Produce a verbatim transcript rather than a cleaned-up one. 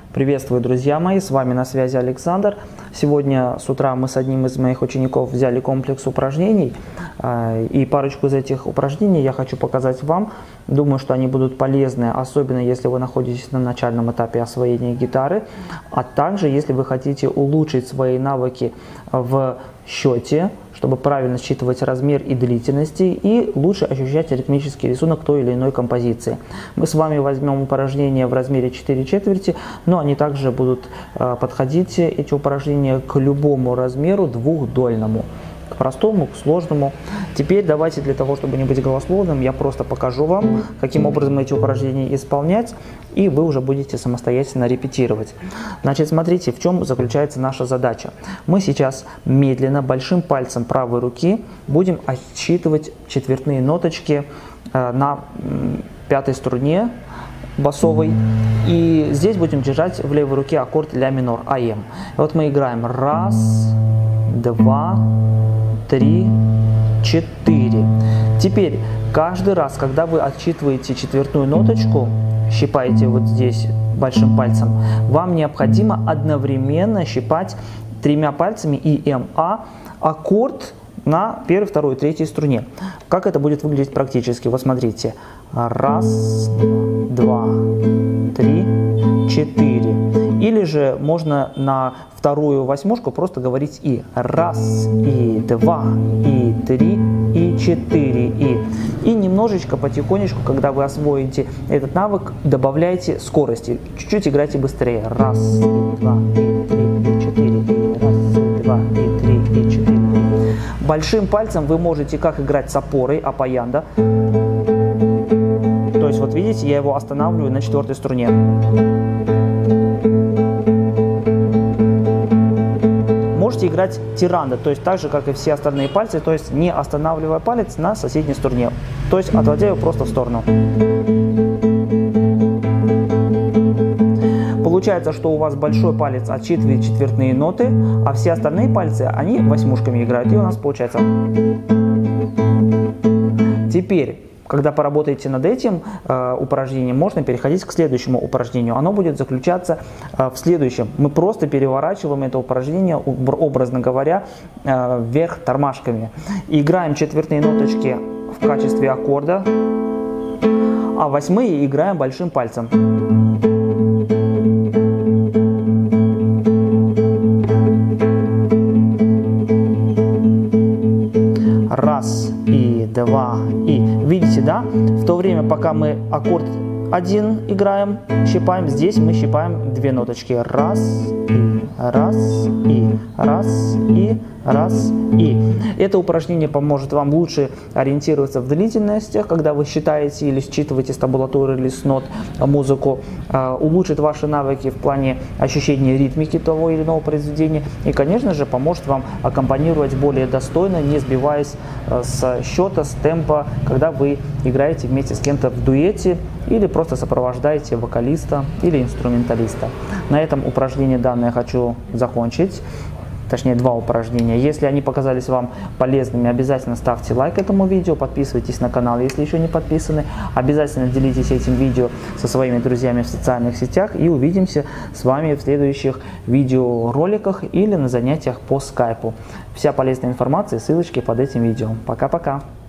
Приветствую, друзья мои, с вами на связи Александр. Сегодня с утра мы с одним из моих учеников взяли комплекс упражнений, и парочку из этих упражнений я хочу показать вам. Думаю, что они будут полезны, особенно если вы находитесь на начальном этапе освоения гитары, а также если вы хотите улучшить свои навыки в счете, чтобы правильно считывать размер и длительности и лучше ощущать ритмический рисунок той или иной композиции. Мы с вами возьмем упражнения в размере четыре четверти, но они также будут э, подходить, эти упражнения, к любому размеру двухдольному, к простому, к сложному. Теперь давайте, для того, чтобы не быть голословным, я просто покажу вам, каким образом эти упражнения исполнять, и вы уже будете самостоятельно репетировать. Значит, смотрите, в чем заключается наша задача. Мы сейчас медленно, большим пальцем правой руки будем отсчитывать четвертные ноточки э, на пятой струне басовой, и здесь будем держать в левой руке аккорд ля минор, АМ. Вот мы играем раз, два, три, четыре. Теперь каждый раз, когда вы отсчитываете четвертную ноточку, щипаете вот здесь большим пальцем, вам необходимо одновременно щипать тремя пальцами и эм а аккорд на первой, второй, третьей струне. Как это будет выглядеть практически? Вот смотрите. Раз, два, три, четыре. Или же можно на вторую восьмушку просто говорить и. Раз, и два, и три, и четыре, и. И немножечко, потихонечку, когда вы освоите этот навык, добавляйте скорости. Чуть-чуть играйте быстрее. Раз, и два, и три, и четыре, и раз, и два, и три, и четыре. Большим пальцем вы можете как играть с опорой, апаянда. То есть, вот видите, я его останавливаю на четвертой струне. Можете играть тиранда, то есть так же, как и все остальные пальцы, то есть не останавливая палец на соседней струне, то есть отводя его просто в сторону. Получается, что у вас большой палец отсчитывает четвертные ноты, а все остальные пальцы, они восьмушками играют, и у нас получается. Теперь, когда поработаете над этим э, упражнением, можно переходить к следующему упражнению. Оно будет заключаться э, в следующем. Мы просто переворачиваем это упражнение, образно говоря, э, вверх тормашками. И играем четвертные ноточки в качестве аккорда, а восьмые играем большим пальцем. Раз, и два, и. Видите, да? В то время, пока мы аккорд один играем, щипаем, здесь мы щипаем две ноточки. Раз, и, раз, и, раз, и, раз, и. Это упражнение поможет вам лучше ориентироваться в длительностях, когда вы считаете или считываете с табулатуры или с нот музыку, улучшит ваши навыки в плане ощущения ритмики того или иного произведения и, конечно же, поможет вам аккомпанировать более достойно, не сбиваясь с счета, с темпа, когда вы играете вместе с кем-то в дуэте или просто сопровождаете вокалиста или инструменталиста. На этом упражнение данное хочу закончить. Точнее, два упражнения. Если они показались вам полезными, обязательно ставьте лайк этому видео, подписывайтесь на канал, если еще не подписаны. Обязательно делитесь этим видео со своими друзьями в социальных сетях. И увидимся с вами в следующих видеороликах или на занятиях по скайпу. Вся полезная информация и ссылочки под этим видео. Пока-пока!